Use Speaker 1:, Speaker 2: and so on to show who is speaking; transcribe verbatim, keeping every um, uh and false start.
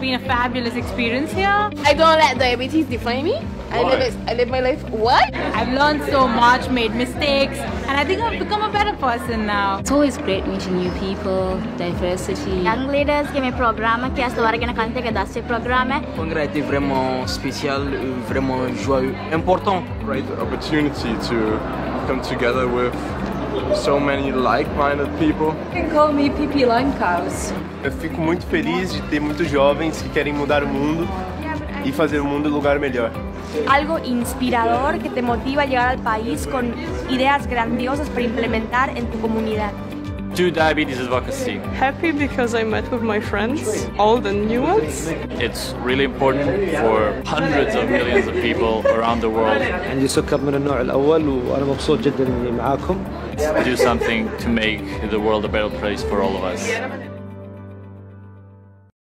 Speaker 1: been a fabulous experience here.
Speaker 2: I don't let diabetes define me. I live, it, I live my life. What?
Speaker 1: I've learned so much, made mistakes, and I think I've become a better person now.
Speaker 3: It's always great meeting new people, diversity.
Speaker 4: Young leaders che mi programma, che sto guardando cante che da se programme.
Speaker 5: Le congrès était vraiment spécial, vraiment joyeux, important.
Speaker 6: Great opportunity to come together with so many like-minded people.
Speaker 3: You can call me Pippi Langkous.
Speaker 7: Eu fico muito feliz de ter muitos jovens que querem mudar o mundo e fazer o mundo um lugar melhor.
Speaker 8: Algo inspirador que te motiva a llegar al país con ideas grandiosas para implementar en tu comunidad.
Speaker 9: Do diabetes advocacy.
Speaker 10: Happy because I met with my friends, old and new ones.
Speaker 9: It's really important for hundreds of millions of people around the world.
Speaker 11: عندي سكر من النوع الأول وأنا مبسوط جدا إني معاكم.
Speaker 9: Do something to make the world a better place for all of us.